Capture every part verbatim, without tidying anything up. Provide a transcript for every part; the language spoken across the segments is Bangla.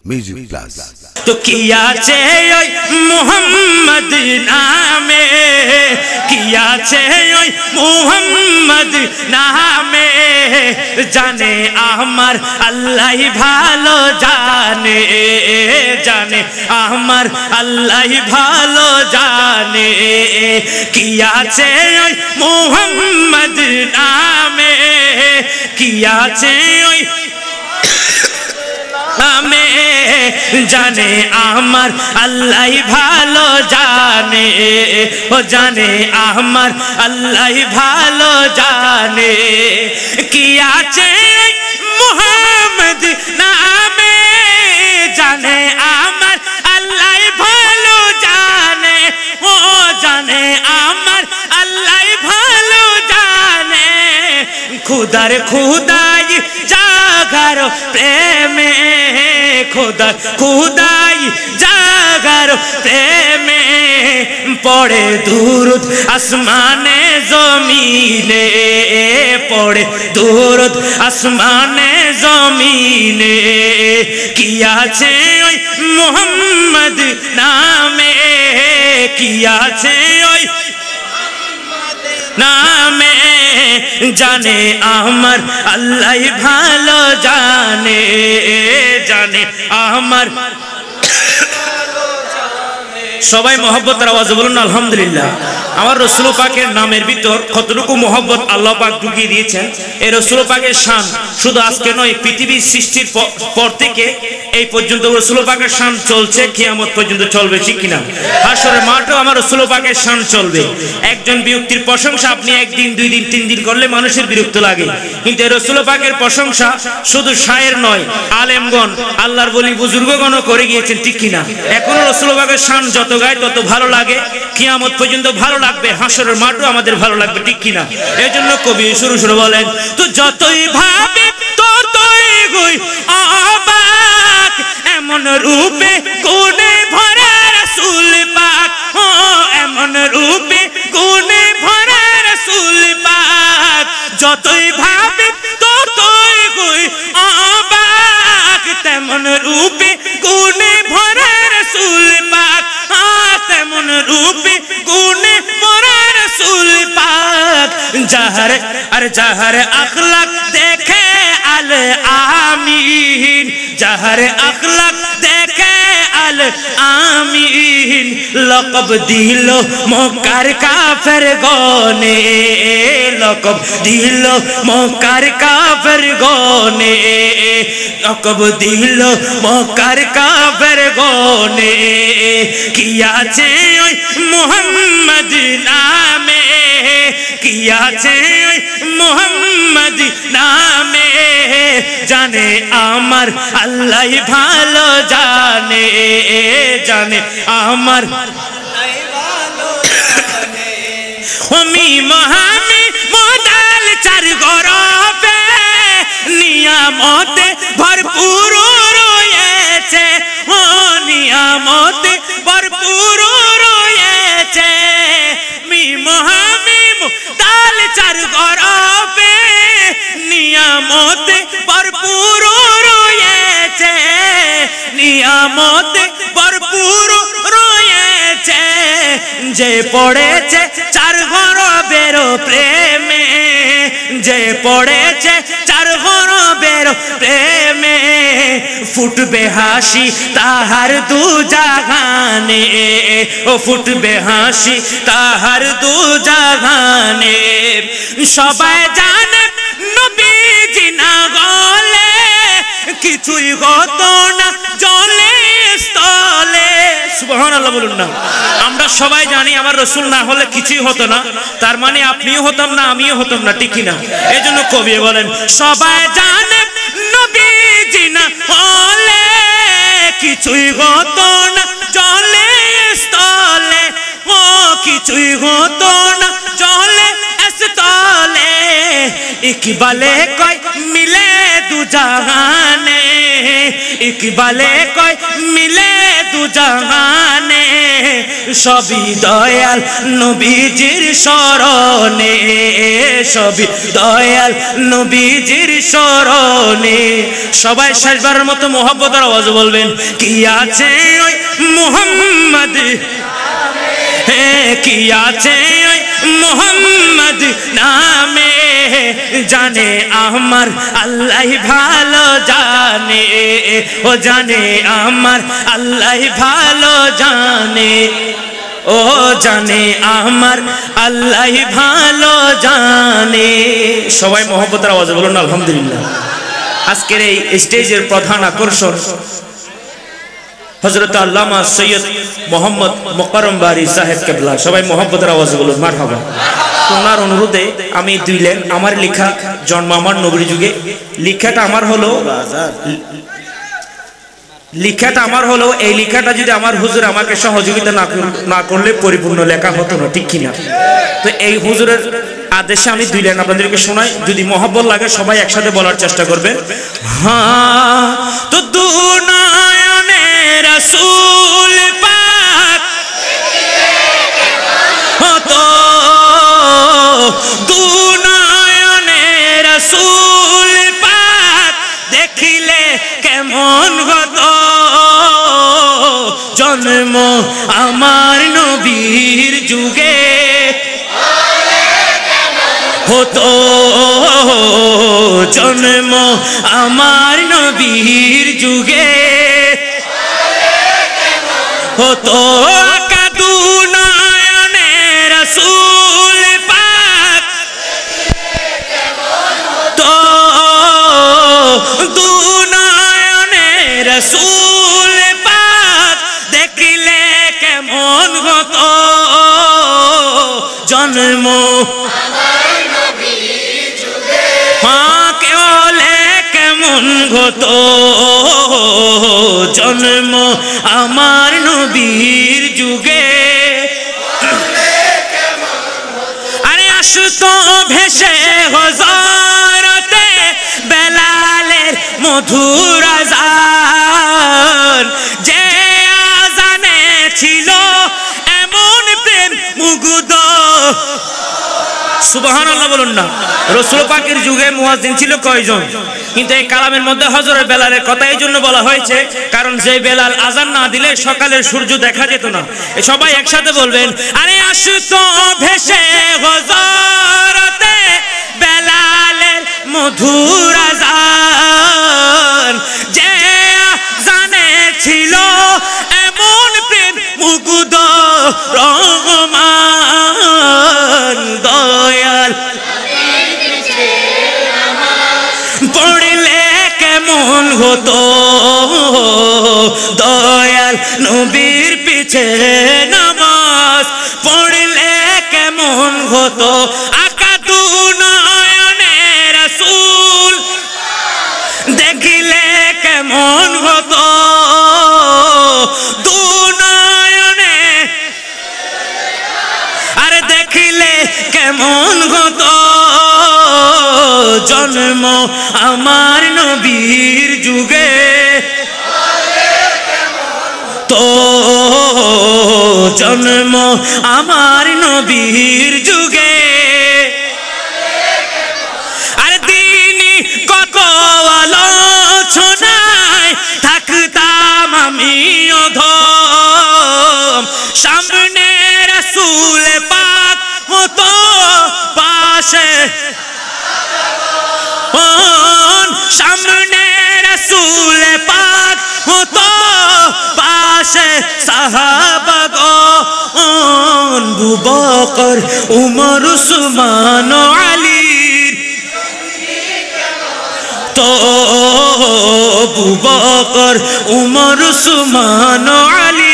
Music plus. তো কি আছে ওই মুহাম্মদ নামে, কি আছে ওই মুহাম্মদ নামে, জানে আমার আল্লাহ ভালো জানে, জানে আমার আল্লাহ ভালো জানে। কি আছে ওই মুহাম্মদ নামে, কি আছে ওই নামে, জানে আমার আল্লাহ ভালো জানে, ও জানে আমার আল্লাহ ভালো জানে। কি আছে মুহাম্মদ নামে, জানে আমার আল্লাহ ভালো জানে, ও জানে আমার আল্লাহ ভালো জানে। খুদার খুদাই জাগার প্রেমে, খুদা খুদাই জাগার প্রেমে, পড়ে দুরুদ আসমানে জমিনে, পড়ে দুরুদ আসমানে জমিনে। কি আছে ওই মুহাম্মদ নামে, কি আছে ওই নামে, জানে আমার আল্লাহ ভালো জানে, জানে আমার। সবাই মহব্বতের আওয়াজে বলুন আলহামদুলিল্লাহ। আমার রাসূল পাকের নামের ভিতর কতটুকু মহব্বত আল্লাহ পাক ঢুকিয়ে দিয়েছেন। এই রাসূল পাকের শান শুধু আজকে নয়, পৃথিবীর সৃষ্টির পর থেকে এই পর্যন্ত রাসূল পাকের শান চলছে, কিয়ামত পর্যন্ত চলবে, ঠিক কিনা? হাশরের মাঠেও আমার রাসূল পাকের শান চলবে। একজন ব্যক্তির প্রশংসা আপনি একদিন দুই দিন তিন দিন করলে মানুষের বিরক্ত লাগে, কিন্তু এই রাসূল পাকের প্রশংসা শুধু শায়ের নয়, আলেমগণ আল্লাহর বলি বুজুর্গগণও করে গিয়েছেন, ঠিক কিনা? এখনো রাসূল পাকের শান যত গায় তত ভালো লাগে, কিয়ামত পর্যন্ত ভালো লাগবে, হাশরের মাঠও আমাদের ভালো লাগবে, ঠিক কিনা? এই জন্য কবি শুরু শুরু বলেন, তো যতই ভাবে ততই গই অবাক, এমন রূপে গুণে ভরা রাসূল পাক, ও এমন রূপে গুণে ভরা রাসূল পাক। যতই ভাবে ততই গই অবাক, তেমন রূপে গুণে ভরা রাসূল পাক, তেমন রূপে গুণে ভরা রাসূল পাক। যাহার আর যাহার আখলাক দেখে আল আমিন, যাহার আখলাক দেখে আল আমিন, লকব দিল মক্কার কাফের গনে, লকব দিল মক্কার কাফের গনে, লকব দিল মক্কার কাফের গনে। কি আছে ওই মুহাম্মদ নামে, কি আছে ওই মুহাম্মদ নামে, জানে আমার আল্লাহ ভালো জানে, জানে আমার আমি মহামি মোদাল চার গরবে, নিয়ামতে ভরপুর রয়েছে, ও নিয়ামতে ভরপুর রয়েছে। মি মহামি মোদাল চার গরবে, নিয়ামতে ভরপুর রয়েছে, নিয়ামতে ভরপুর রয়েছে। যে পড়েছে চার গরবের প্রেমে, যে পড়েছে চার গরবের প্রেমে, ফুটবে হাসি তাহার দু জাগানে, ও ফুটবে হাসি তাহার দু জাগানে। সবাই জানে নবীজি না গলে, কিছুই হতো না জলে স্থলে, সুবহানাল্লাহ বলুন না। আমরা সবাই জানি আমার রাসূল না হলে কিছুই হতো না, তার মানে আপনিও হতাম না, আমিও হতাম না, ঠিক কিনা? এই জন্য কবি বলেন, সবাই জানে নবীজি না হলে কিছুই হতো না জলে স্থলে, ও কিছুই হতো না জলে স্থলে। ইকবালে কয় মিলে দু জাহানে, ইকবালে কয় মিলে দু জাহানে সবই দয়াল নবীজির শরণে সবই দয়াল নবীজির শরণে সবাই শেষবারের মতো মোহব্বতের আওয়াজ বলবেন কি আছে ওই মুহাম্মদ কি আছে ওই মুহাম্মদ নামে জানে আমার আল্লাহ ভালো জানে ও জানে আমার আল্লাহ ভালো জানে ও জানে আমার আল্লাহ ভালো জানে সবাই মোহব্বতের আওয়াজে বলুন আলহামদুলিল্লাহ। আজকের এই স্টেজের প্রধান আকর্ষণ হযরত আল্লামা সৈয়দ মোহাম্মদ মোকাররম বারী সাহেব কেবলা সবাই মোহব্বতের আওয়াজে বলুন মারহাবা। ওনার অনুরোধে আমি দুই লাইন আমার লেখা জন্ম আমার নবীর যুগে লেখাটা আমার হলো লেখাটা আমার হলো এই লেখাটা যদি আমার হুজুর আমাকে সহযোগিতা না না করলে পরিপূর্ণ লেখা হতো না ঠিক কিনা। তো এই হুজুরের আদেশে আমি দুই লাইন আপনাদেরকে শোনাই যদি মহব্বত লাগে সবাই একসাথে বলার চেষ্টা করবেন। হ্যাঁ তো দুনায়নে রাসূল পাক হতো দুনায়নে রাসূল পাক দেখিলে কেমন হতো জন্ম আমার নবীর যুগে হতো জন্ম আমার নবীর যুগে হতো কাদু নয়নে রাসূল পাক তো দু নয়নে রাসূল পাক দেখিলে কেমন হতো জন্ম হতো জন্ম আমার নবীর যুগে আরে আসতো ভেসে হযরতে বেলালের মধুর আযান যে আযানে ছিল এমন প্রেম মুগ্ধ সুবহানাল্লাহ বলুন না। রাসূল পাকের যুগে মুয়াজ্জিন ছিল কয়জন কিন্তু এই কালামের মধ্যে হযরত বেলালের কথা এই জন্য বলা হয়েছে কারণ যে বেলাল আযান না দিলে সকালের সূর্য দেখা যেত না। সবাই একসাথে বলবেন আরে আসতো ভেসে হযরতে বেলালের মধুর আযান যে আযানে ছিল এমন প্রেম মুগ্ধ রহমান দয়াল পড়লে কেমন হতো দয়াল নবীর পিছে নামাজ পড়লে কেমন হতো আকাদু নয়নে রাসূল দেখিলে কেমন হতো দু নয়নে আরে দেখিলে কেমন হতো জন্ম আমার নবীর যুগে তো জন্ম আমার নবীর যুগে আর দিনই কত আলোচনায় থাকতাম আমি অধম সামনে রাসূল পাক হতো পাশে সামনে রাসূল পাক হতো পাশে সাহাবাগণ আবু বকর উমর উসমান আলী তো আবু বকর উমর উসমান আলী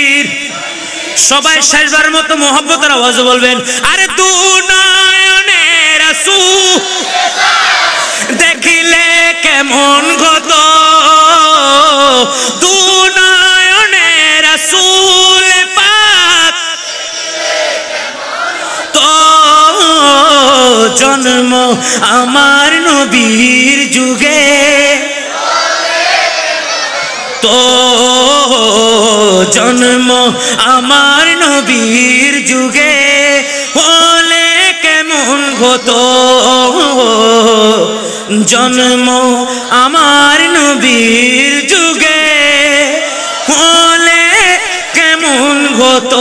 সবাই শেষবারের মতো মোহব্বতের আওয়াজে বলবেন আরে দু নয়নে রাসূল দেখিলে কেমন গত দু নয়নে রাসূল পাক তো জন্ম আমার নবীর যুগে তো জন্ম আমার নবীর যুগে হলে কেমন হতো জন্ম আমার নবীর যুগে হলে কেমন হতো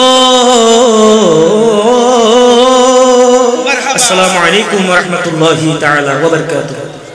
আসসালামু আলাইকুম ওয়া রাহমাতুল্লাহি তাআলা ওয়া বারাকাতুহু